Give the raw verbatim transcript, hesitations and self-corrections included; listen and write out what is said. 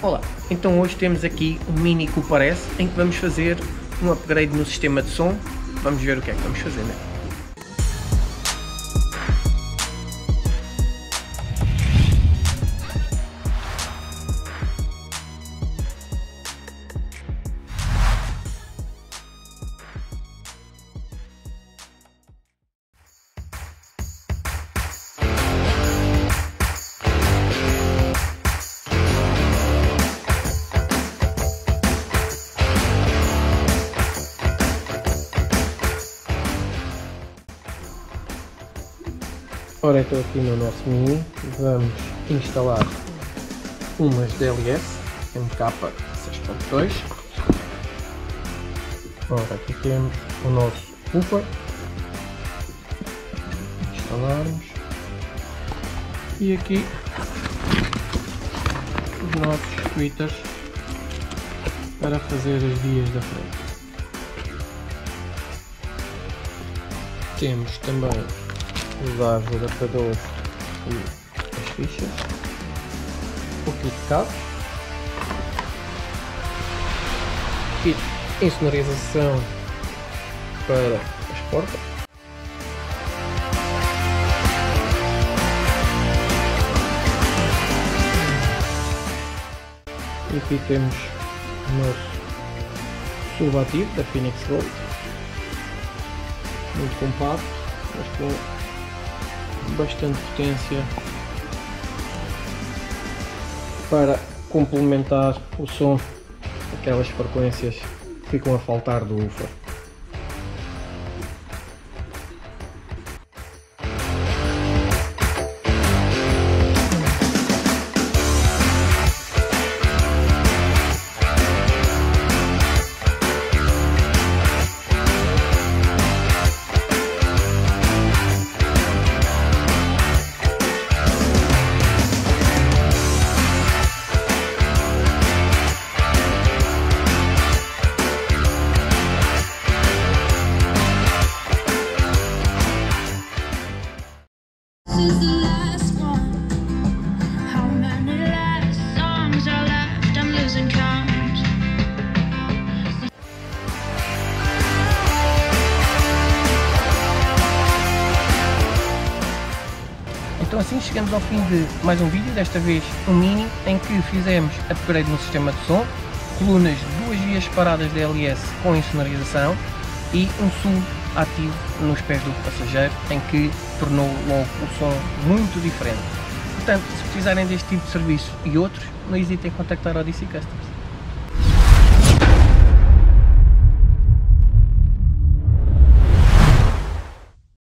Olá, então hoje temos aqui um Mini Cooper S em que vamos fazer um upgrade no sistema de som. Vamos ver o que é que vamos fazer, né? Ora, estou aqui no nosso Mini, vamos instalar umas D L S M K seis ponto dois. Ora, aqui temos o nosso Cooper, instalarmos, e aqui os nossos tweeters para fazer as vias da frente. Temos também os adaptadores e as fichas, o kit de cabos, kit de insonorização para as portas, e aqui temos o nosso subativo da Phoenix Gold, muito compacto, mas com bastante potência para complementar o som, aquelas frequências que ficam a faltar do woofer. Então assim chegamos ao fim de mais um vídeo, desta vez um Mini, em que fizemos upgrade no sistema de som, colunas de duas vias separadas de D L S com insonorização e um sub ativo nos pés do passageiro, em que tornou logo o som muito diferente. Portanto, se precisarem deste tipo de serviço e outros, não hesitem em contactar a Odyssey Customs.